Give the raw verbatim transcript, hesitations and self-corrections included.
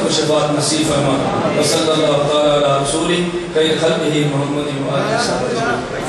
को शफाअत नसीब फरमा। व सल्लल्लाहु तआला अला रसूलिही खैर खल्क़िही मुहम्मद व आलिहि वसल्लम।